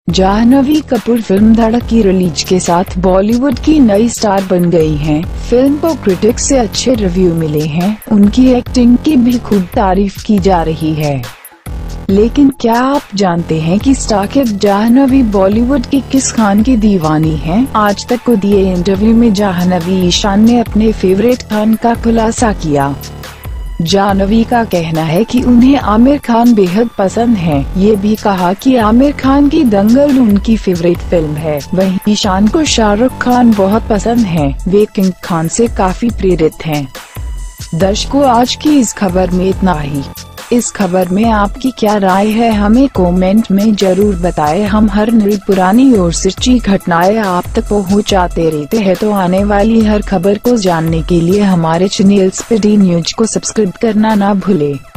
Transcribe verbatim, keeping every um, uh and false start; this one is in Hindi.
जाह्नवी कपूर फिल्म धड़क की रिलीज के साथ बॉलीवुड की नई स्टार बन गई हैं। फिल्म को क्रिटिक्स से अच्छे रिव्यू मिले हैं, उनकी एक्टिंग की भी खूब तारीफ की जा रही है। लेकिन क्या आप जानते हैं कि स्टार किड जाह्नवी बॉलीवुड की किस खान की दीवानी हैं? आज तक को दिए इंटरव्यू में जाह्नवी ईशान ने अपने फेवरेट खान का खुलासा किया। जाह्नवी का कहना है कि उन्हें आमिर खान बेहद पसंद है। ये भी कहा कि आमिर खान की दंगल उनकी फेवरेट फिल्म है। वहीं ईशान को शाहरुख खान बहुत पसंद है, वे किंग खान से काफी प्रेरित हैं। दर्शकों, आज की इस खबर में इतना ही। इस खबर में आपकी क्या राय है, हमें कमेंट में जरूर बताएं। हम हर नई पुरानी और सच्ची घटनाएं आप तक पहुंचाते रहते हैं, तो आने वाली हर खबर को जानने के लिए हमारे चैनल स्पीडी न्यूज को सब्सक्राइब करना ना भूलें।